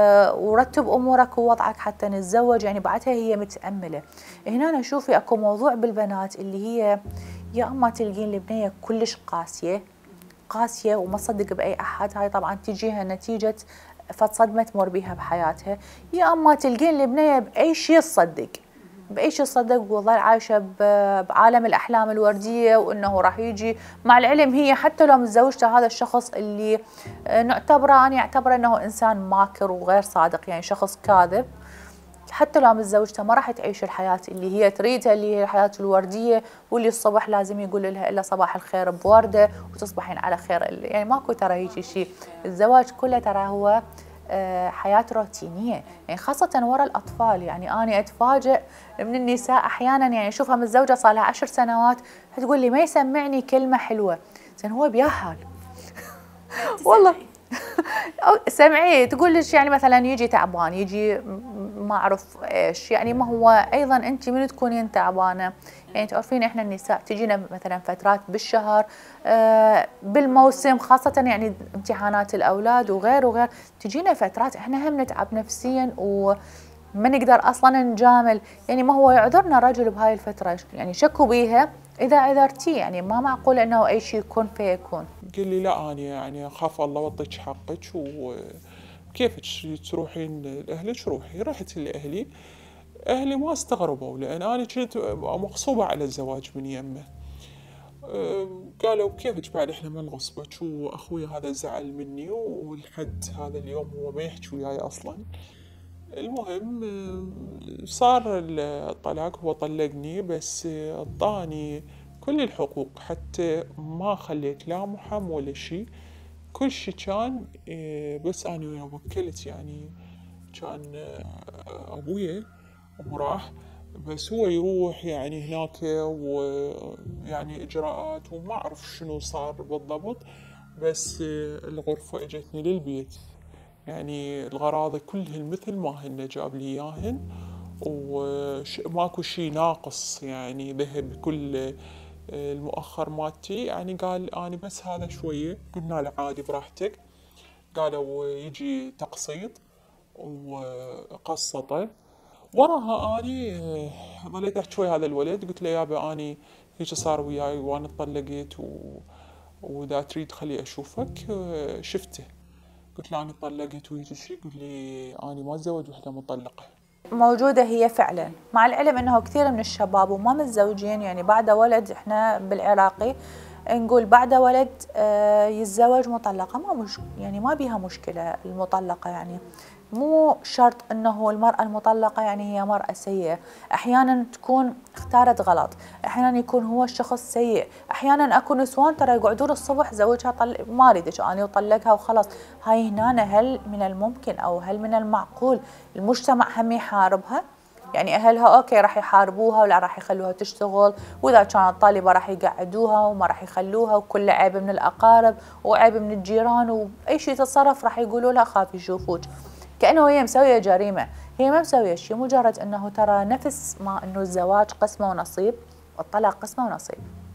ورتب أمورك ووضعك حتى نتزوج. يعني بعدها هي متأملة. هنا أنا شوفي أكو موضوع بالبنات اللي هي يا أما تلقين البنية كلش قاسية قاسية وما تصدق بأي أحد، هاي طبعا تجيها نتيجة فد صدمة تمر بيها بحياتها، يا اما تلقين البنيه باي شيء تصدق، باي شيء تصدق وظل عايشه بعالم الاحلام الورديه وانه راح يجي. مع العلم هي حتى لو متزوجته هذا الشخص اللي نعتبره انا اعتبره انه انسان ماكر وغير صادق، يعني شخص كاذب، حتى لو متزوجته ما راح تعيش الحياه اللي هي تريدها، اللي هي الحياه الورديه، واللي الصبح لازم يقول لها الا صباح الخير بورده وتصبحين على خير. يعني ماكو ترى هيك شيء. الزواج كله ترى هو حياة روتينية، يعني خاصة ورا الأطفال. يعني أنا أتفاجئ من النساء أحيانا، يعني أشوفها متزوجة صار لها عشر سنوات تقول لي ما يسمعني كلمة حلوة. زين هو بياهل والله سمعيه تقول لك يعني مثلا يجي تعبان، يجي ما أعرف إيش، يعني ما هو أيضا أنت من تكونين تعبانة. يعني تعرفين إحنا النساء تجينا مثلا فترات بالشهر آه بالموسم، خاصة يعني امتحانات الأولاد وغير وغير، تجينا فترات إحنا هم نتعب نفسيا وما نقدر أصلا نجامل. يعني ما هو يعذرنا رجل بهاي الفترة، يعني شكوا بيها إذا عذرتيه، يعني ما معقول إنه أي شيء يكون فيكون.
قال لي لا أنا يعني أخاف الله وأعطيك حقك، وكيفك تروحين لأهلك روحي. رحت لأهلي، أهلي ما استغربوا لأن أنا كنت مغصوبة على الزواج من يمه. قالوا كيفك بعد إحنا ما نغصبك، وأخوي هذا زعل مني ولحد هذا اليوم هو ما يحكي وياي أصلا. المهم صار الطلاق، هو طلقني بس أعطاني كل الحقوق، حتى ما خليت لا محام ولا شيء، كل شيء كان بس أنا وكلت. يعني كان أبويا وراح بس هو يروح يعني هناك ويعني إجراءات وما أعرف شنو صار بالضبط، بس الغرفة إجتني للبيت. يعني الغراضي كلهن مثل ما هن جاب لي إياهن، وماكو شي ناقص. يعني ذهب كل المؤخر مالتي. يعني قال أنا بس هذا شوية. قلنا له عادي براحتك. قالوا يجي تقسيط وقسطه. وراها اني ظليت احكي شوي هذا الولد، قلت له يابا اني هيك صار وياي وانا طلقت و... واذا تريد خلي اشوفك. شفته قلت له اني طلقت وهيك شيء، قلت لي اني ما اتزوج وحده مطلقه.
موجودة هي فعلا، مع العلم انه كثير من الشباب وما متزوجين، يعني بعد ولد احنا بالعراقي نقول بعد ولد يتزوج مطلقة، ما مش يعني ما بيها مشكلة المطلقة. يعني مو شرط انه المرأة المطلقة يعني هي مرأة سيئة، احيانا تكون اختارت غلط، احيانا يكون هو الشخص سيء، احيانا اكو نسوان ترى يقعدون الصبح زوجها طل... ما اريدك اني وطلقها وخلاص. هاي هنا هل من الممكن او هل من المعقول المجتمع هم يحاربها؟ يعني اهلها اوكي راح يحاربوها ولا راح يخلوها تشتغل، واذا كانت طالبه راح يقعدوها وما راح يخلوها، وكل عيب من الاقارب وعيب من الجيران، واي شيء تتصرف راح يقولوا لها خاف يشوفوك، كأنه هي مسوية جريمة. هي ما مسوية شيء، مجرد أنه ترى نفس ما أنه الزواج قسمة ونصيب والطلاق قسمة ونصيب.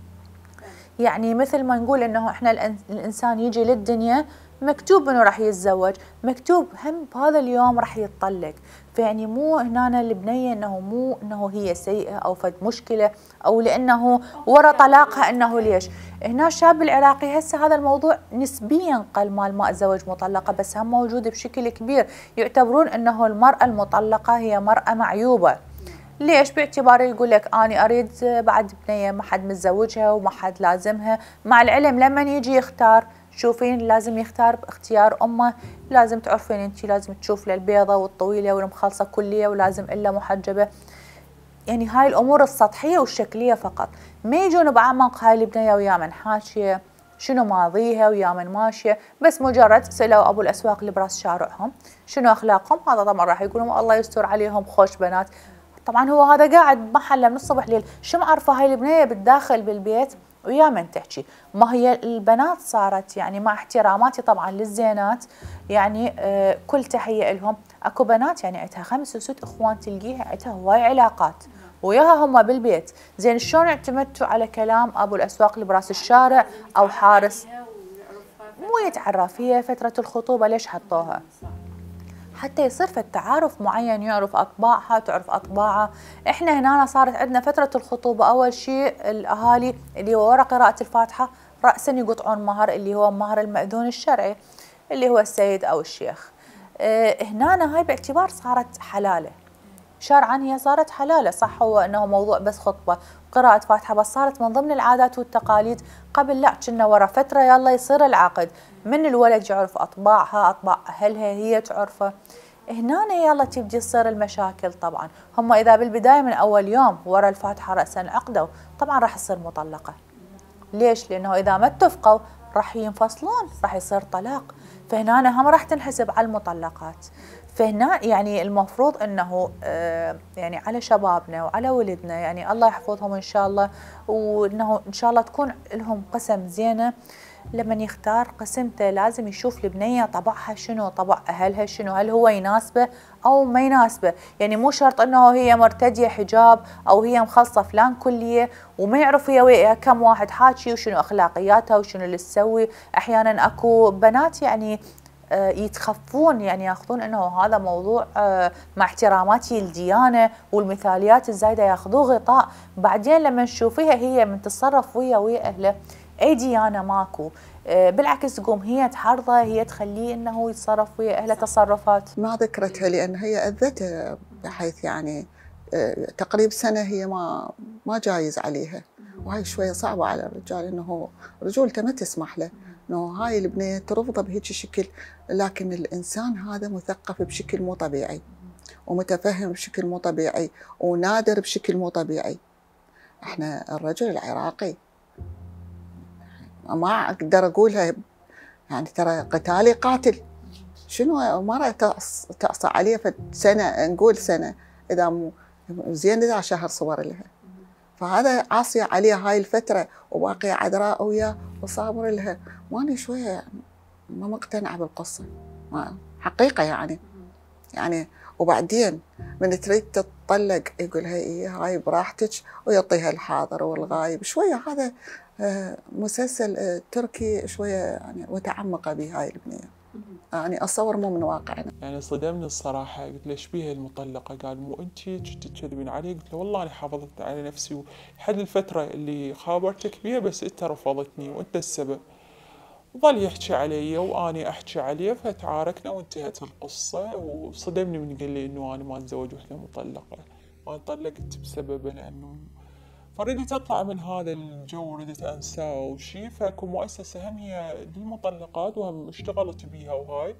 يعني مثل ما نقول أنه إحنا الإنسان يجي للدنيا مكتوب أنه راح يتزوج، مكتوب هم بهذا اليوم راح يتطلق. فيعني مو هنا البنية أنه مو أنه هي سيئة أو فد مشكلة أو لأنه ورا طلاقها أنه ليش. هنا الشاب العراقي هسه هذا الموضوع نسبيا قل مال ما اتزوج مطلقة، بس هم موجود بشكل كبير. يعتبرون أنه المرأة المطلقة هي مرأة معيوبة. ليش؟ باعتبار يقول لك أنا أريد بعد بنية ما حد متزوجها وما حد لازمها. مع العلم لما يجي يختار، شوفين لازم يختار باختيار أمه، لازم تعرفين أنت لازم تشوف للبيضة والطويلة والمخلصة كلية ولازم إلا محجبة. يعني هاي الأمور السطحية والشكلية فقط، ما يجون بعمق هاي البنية ويا من حاشية شنو ماضيها ويا من ماشية. بس مجرد سألوا أبو الأسواق اللي براس شارعهم شنو أخلاقهم، هذا طبعا راح يقولون الله يستر عليهم خوش بنات. طبعا هو هذا قاعد محله من الصبح ليل، شو معرفة هاي البنية بالداخل بالبيت ويا من تحكي. ما هي البنات صارت يعني مع احتراماتي طبعا للزينات، يعني آه كل تحية لهم، اكو بنات يعني عندها خمس وست اخوان تلقيها عندها هواي علاقات وياها هم بالبيت. زين شلون اعتمدتوا على كلام ابو الاسواق اللي براس الشارع او حارس؟ مو يتعرف، هي فترة الخطوبة ليش حطوها؟ حتى يصير في التعارف معين، يعرف أطباعها تعرف أطباعها. إحنا هنا صارت عندنا فترة الخطوبة أول شيء الأهالي اللي هو ورا قراءة الفاتحة رأسا يقطعون مهر اللي هو مهر المأذون الشرعي اللي هو السيد أو الشيخ. اه هنا هاي باعتبار صارت حلالة. شرعا هي صارت حلالة. صح هو أنه موضوع بس خطبة قراءة فاتحة، بس صارت من ضمن العادات والتقاليد. قبل لا كنا ورا فترة يلا يصير العقد، من الولد يعرف أطباعها، أطباع أهلها هي تعرفه، هنا يلا تبدي تصير المشاكل. طبعا هم إذا بالبداية من أول يوم ورا الفاتحة رأسا عقدوا، طبعا راح تصير مطلقة. ليش؟ لأنه إذا ما اتفقوا راح ينفصلون، راح يصير طلاق، فهنا هم راح تنحسب على المطلقات. فهنا يعني المفروض أنه آه يعني على شبابنا وعلى ولدنا، يعني الله يحفظهم إن شاء الله، وأنه إن شاء الله تكون لهم قسم زينة. لما يختار قسمته لازم يشوف البنية طبعها شنو، طبع أهلها شنو، هل هو يناسبه أو ما يناسبه. يعني مو شرط أنه هي مرتدية حجاب أو هي مخلصة فلان كلية وما يعرف هي وياها كم واحد حاكي وشنو أخلاقياتها وشنو اللي تسوي. أحيانا أكو بنات يعني يتخفون، يعني ياخذون انه هذا موضوع مع احتراماتي الديانه والمثاليات الزايده ياخذوه غطاء، بعدين لما نشوفيها هي من تتصرف ويا ويا اهله اي ديانه ماكو، بالعكس تقوم هي تحرضه، هي تخليه انه يتصرف ويا اهله تصرفات
ما ذكرتها لان هي اذته، بحيث يعني تقريب سنه هي ما ما جايز عليها، وهي شويه صعبه على الرجال، انه رجولته ما تسمح له انه هاي البنيه ترفضه بهيك شكل. لكن الانسان هذا مثقف بشكل مو طبيعي، ومتفهم بشكل مو طبيعي، ونادر بشكل مو طبيعي. احنا الرجل العراقي ما اقدر اقولها، يعني ترى قتالي قاتل، شنو مرة تقصى عليه في سنة، نقول سنة إذا مو زين إذا شهر صور لها، فهذا عاصية عليه هاي الفترة وباقية عذراء وياه وصابر لها. وأنا شوية ما مقتنعة بالقصة، ما حقيقة يعني يعني وبعدين من تريد تتطلق يقول هي هاي براحتك ويعطيها الحاضر والغايب. شوية هذا مسلسل تركي شوية يعني متعمقة بهاي البنية، يعني اتصور مو من واقعنا.
يعني صدمني الصراحه، قلت له ايش بيها المطلقه؟ قال مو انت كنت تكذبين علي؟ قلت له والله انا حافظت على نفسي لحد الفتره اللي خابرتك بيها، بس انت رفضتني وانت السبب. ظل يحكي علي واني احكي عليه، فتعاركنا وانتهت القصه. وصدمني من قال لي انه انا ما اتزوج وحده مطلقه، وانا طلقت بسببه لانه، فردت اطلع من هذا الجو وردت انساه وشي. فاكو مؤسسه هم هي للمطلقات وهم اشتغلت بيها وهاي،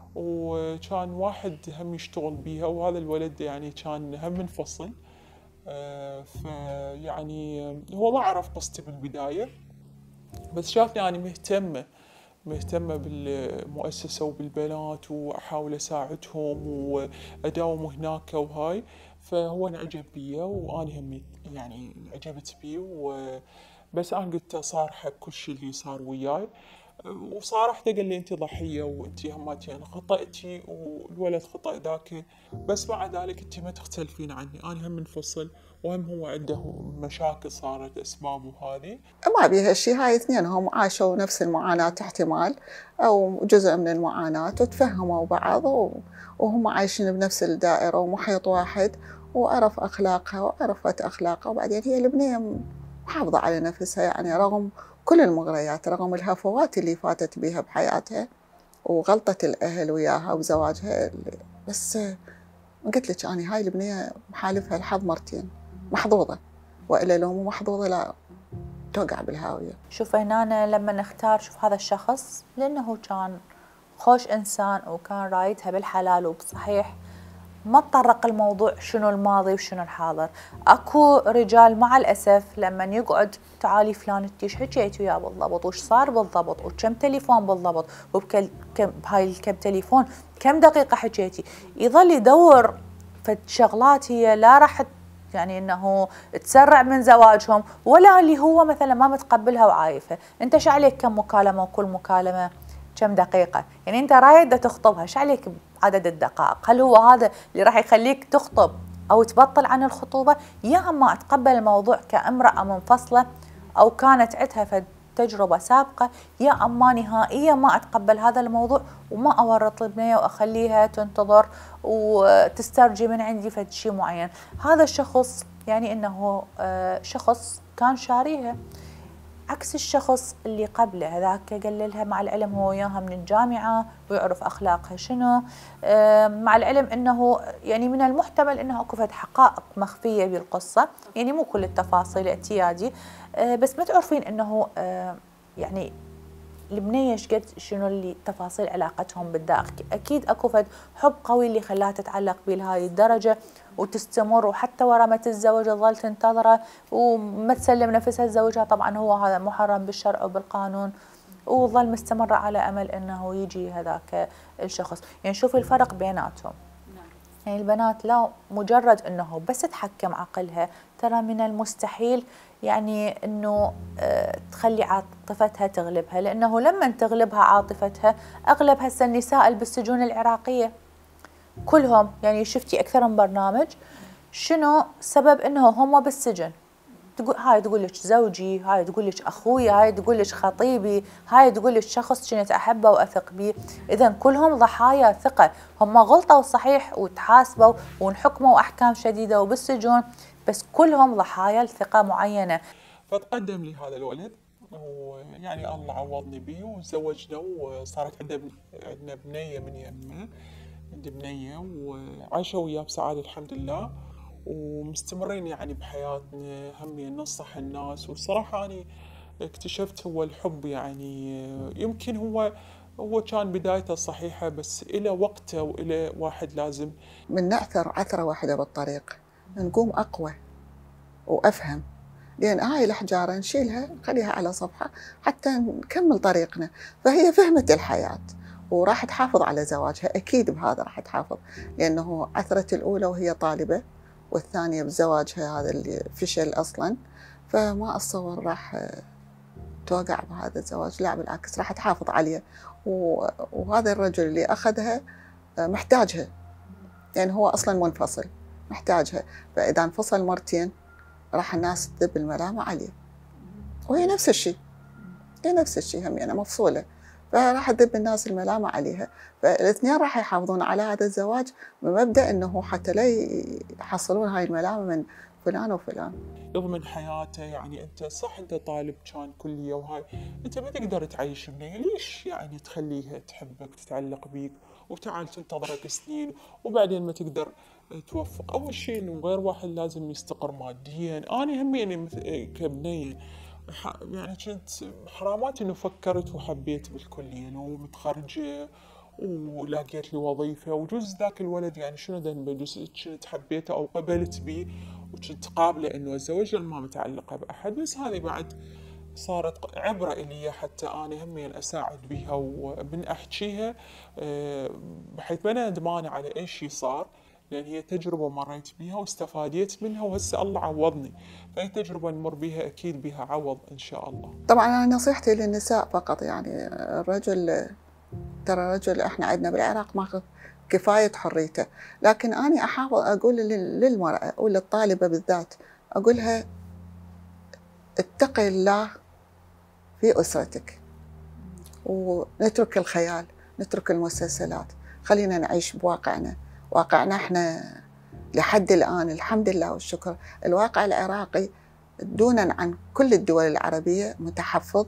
وكان واحد هم يشتغل بيها، وهذا الولد يعني كان هم منفصل. آه فيعني هو ما عرف قصتي بالبدايه، بس شافني يعني مهتمه مهتمة بالمؤسسة وبالبنات، وأحاول أساعدهم وأداوم هناك وهاي. فهو انعجب بيا وأنا هم يعني انعجبت بيه، بس أنا قلت صارحة بكل شيء اللي صار وياي، وصارحته قال لي أنت ضحية وأنت هماتي أنا خطأتي والولد خطأ ذاك، بس مع ذلك أنت ما تختلفين عني، أنا هم منفصل وهم هو عنده مشاكل صارت أسبابه هذه.
ما بيها شيء، هاي اثنينهم عاشوا نفس المعاناة احتمال أو جزء من المعاناة، وتفهموا بعض وهم عايشين بنفس الدائرة ومحيط واحد، وعرف أخلاقها وعرفت أخلاقها. وبعدين هي البنية محافظة على نفسها، يعني رغم كل المغريات، رغم الهفوات اللي فاتت بها بحياتها وغلطة الأهل وياها وزواجها، بس قلت لك أنا هاي البنية محالفها الحظ مرتين، محظوظة، وإلا لو مو محظوظة لا توقع بالهاوية.
شوف هنا لما نختار شوف هذا الشخص لأنه كان خوش إنسان وكان رايدها بالحلال وبصحيح، ما تطرق الموضوع شنو الماضي وشنو الحاضر. اكو رجال مع الاسف لما يقعد تعالي فلان انت ايش حكيتي وياه بالضبط، وش صار بالضبط، وكم تليفون بالضبط، وبكم بهاي الكم تليفون كم دقيقه حكيتي، يظل يدور في شغلات هي لا راح يعني انه تسرع من زواجهم، ولا اللي هو مثلا ما متقبلها وعايفه. انت ايش عليك كم مكالمه وكل مكالمه كم دقيقه؟ يعني انت رايده تخطبها ايش عليك عدد الدقائق؟ هل هو هذا اللي راح يخليك تخطب أو تبطل عن الخطوبة؟ يا أما أتقبل الموضوع كامرأة منفصلة أو كانت عندها تجربة سابقة، يا أما نهائيا ما أتقبل هذا الموضوع وما أورط البنية وأخليها تنتظر وتسترجي من عندي فد شيء معين. هذا الشخص يعني إنه شخص كان شاريها، عكس الشخص اللي قبله، هذاك قللها مع العلم هو وياها من الجامعة ويعرف أخلاقها شنو، مع العلم أنه يعني من المحتمل أنه أكو فد حقائق مخفية بالقصة، يعني مو كل التفاصيل اعتيادي، بس ما تعرفين أنه يعني البنية شقد شنو اللي تفاصيل علاقتهم بالداخل. أكيد أكو فد حب قوي اللي خلاها تتعلق بيه لهاي الدرجة وتستمر، وحتى ورا ما تتزوج تظل تنتظره وما تسلم نفسها لزوجها، طبعا هو هذا محرم بالشرع وبالقانون، وظل مستمرة على أمل أنه يجي هذاك الشخص. يعني شوفي الفرق بيناتهم. يعني البنات لا مجرد أنه بس تحكم عقلها، ترى من المستحيل يعني أنه تخلي عاطفتها تغلبها، لأنه لما تغلبها عاطفتها أغلب هسه النساء اللي بالسجون العراقية كلهم، يعني شفتي أكثر من برنامج، شنو سبب أنه هم بالسجن؟ تقول هاي تقول لك زوجي، هاي تقول لك أخوي، هاي تقول لك خطيبي، هاي تقول لك شخص كنت أحبه وأثق به. إذا كلهم ضحايا ثقة، هم غلطوا صحيح وتحاسبوا ونحكموا أحكام شديدة وبالسجون، بس كلهم ضحايا لثقة معينة.
فتقدم لي هذا الولد، ويعني الله عوضني به وتزوجنا، وصارت عندنا عندنا بنية من يمه، عندي بنية وعايشة وياه بسعادة الحمد لله، ومستمرين يعني بحياتنا، هم ننصح الناس. والصراحة أنا اكتشفت هو الحب، يعني يمكن هو هو كان بدايته صحيحة، بس إلى وقته وإلى واحد لازم
من نأثر عثرة واحدة بالطريق نقوم أقوى وأفهم، لأن هاي الأحجار نشيلها نخليها على صفحة حتى نكمل طريقنا. فهي فهمت الحياة وراح تحافظ على زواجها، أكيد بهذا راح تحافظ، لأنه عثرت الأولى وهي طالبة، والثانية بزواجها هذا اللي فشل أصلا، فما أتصور راح توقع بهذا الزواج، لا بالعكس راح تحافظ عليه. وهذا الرجل اللي أخذها محتاجها، يعني هو أصلا منفصل محتاجها، فإذا انفصل مرتين راح الناس تذب الملامة عليه، وهي نفس الشيء، هي نفس الشيء هم يعني مفصولة، فراح تذب الناس الملامة عليها. فالاثنين راح يحافظون على هذا الزواج بمبدأ أنه حتى لا يحصلون هاي الملامة من فلان وفلان،
يضمن حياته. يعني أنت صح أنت طالب كان كلية وهاي، أنت ما تقدر تعيش بنية، ليش يعني تخليها تحبك تتعلق بيك وتعال تنتظرك سنين وبعدين ما تقدر توفق؟ أول شيء إنه غير واحد لازم يستقر ماديا. أنا هم يعني كبنية يعني كنت حرامات إنه فكرت وحبيت بالكلية لو متخرجة ولقيت لي وظيفة، وجوز ذاك الولد يعني شنو ذنبه، جوز كنت حبيته أو قبلت بيه وكنت قابلة إنه أتزوج ما متعلقة بأحد، بس هذه بعد صارت عبرة إلي حتى أنا همين أساعد بها ومن أحكيها، بحيث ما ندمانة على أي شيء صار، لأن هي تجربة مريت بها واستفاديت منها، وهسه الله عوضني، فهي تجربة نمر بها أكيد بها عوض إن شاء الله.
طبعا أنا نصيحتي للنساء فقط، يعني الرجل ترى الرجل إحنا عندنا بالعراق ماخذ كفاية حريته، لكن أنا أحاول أقول للمرأة وللطالبة بالذات، أقولها اتقي الله في أسرتك، ونترك الخيال، نترك المسلسلات، خلينا نعيش بواقعنا. واقعنا احنا لحد الآن الحمد لله والشكر، الواقع العراقي دونا عن كل الدول العربية متحفظ،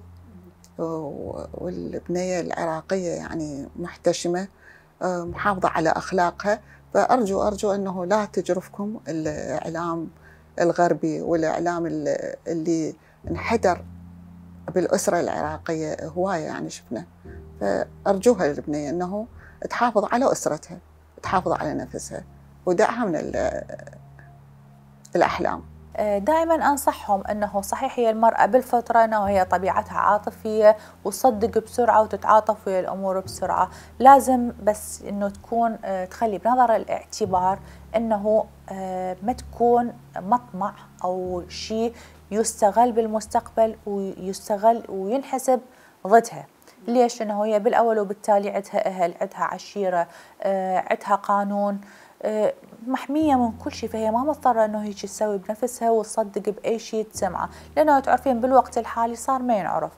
والبنية العراقية يعني محتشمة محافظة على أخلاقها. فأرجو أرجو أنه لا تجرفكم الإعلام الغربي والإعلام اللي انحدر بالأسرة العراقية هواية، يعني شفنا. فأرجوها للبنية أنه تحافظ على أسرتها، تحافظ على نفسها، ودعها من الأحلام.
دائما أنصحهم أنه صحيح هي المرأة بالفطرة أنه هي طبيعتها عاطفية وتصدق بسرعة وتتعاطف ويا الأمور بسرعة، لازم بس أنه تكون تخلي بنظر الاعتبار أنه ما تكون مطمع أو شيء يستغل بالمستقبل ويستغل وينحسب ضدها. ليش؟ أنه هي بالأول وبالتالي عندها أهل، عندها عشيرة، عندها قانون، محمية من كل شيء، فهي ما مضطرة أنه هيك تسوي بنفسها وتصدق بأي شيء تسمعه، لأنه تعرفين بالوقت الحالي صار ما ينعرف،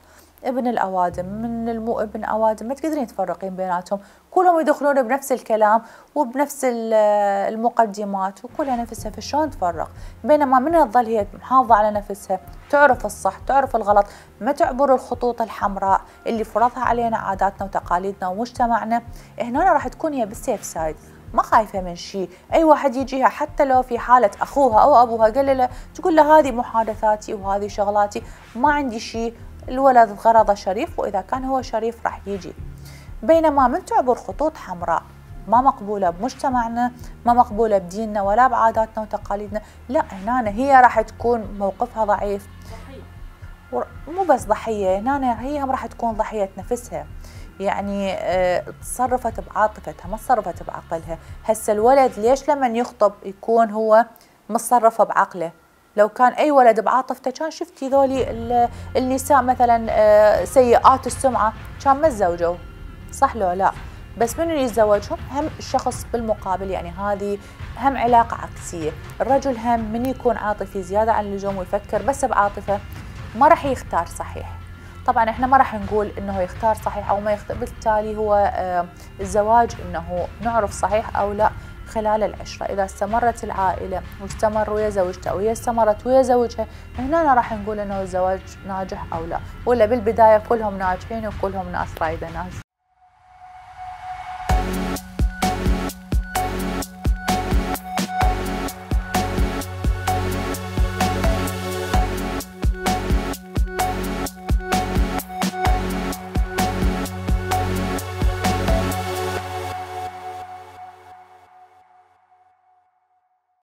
ابن الأوادم من المو ابن أوادم، ما تقدرين تفرقين بيناتهم، كلهم يدخلون بنفس الكلام وبنفس المقدمات وكلها نفسها، فشلون تفرق؟ بينما من تظل هي محافظة على نفسها، تعرف الصح تعرف الغلط، ما تعبر الخطوط الحمراء اللي فرضها علينا عاداتنا وتقاليدنا ومجتمعنا، هنا راح تكون هي بالسيف سايد، ما خايفة من شيء. أي واحد يجيها حتى لو في حالة أخوها أو أبوها قال له، تقول له هذه محادثاتي وهذه شغلاتي، ما عندي شيء، الولد غرضه شريف وإذا كان هو شريف راح يجي. بينما من تعبر خطوط حمراء ما مقبولة بمجتمعنا، ما مقبولة بديننا ولا بعاداتنا وتقاليدنا، لا هنا هي راح تكون موقفها ضعيف، مو بس ضحية، هنا هي راح تكون ضحية نفسها، يعني اه تصرفت بعاطفتها ما تصرفت بعقلها. هسه الولد ليش لما يخطب يكون هو متصرف بعقله؟ لو كان أي ولد بعاطفته كان شفتي ذولي النساء مثلا اه سيئات السمعة كان ما تزوجوا، صح لو لا؟ بس من يتزوجهم هم الشخص بالمقابل، يعني هذه هم علاقة عكسية. الرجل هم من يكون عاطفي زيادة عن اللزوم ويفكر بس بعاطفة ما راح يختار صحيح. طبعا احنا ما راح نقول انه يختار صحيح او ما يختار، بالتالي هو آه الزواج انه نعرف صحيح او لا خلال العشرة. اذا استمرت العائلة واستمر ويا زوجته او هي استمرت ويا زوجها، هنا راح نقول انه الزواج ناجح او لا، ولا بالبداية كلهم ناجحين وكلهم ناس رايدة ناس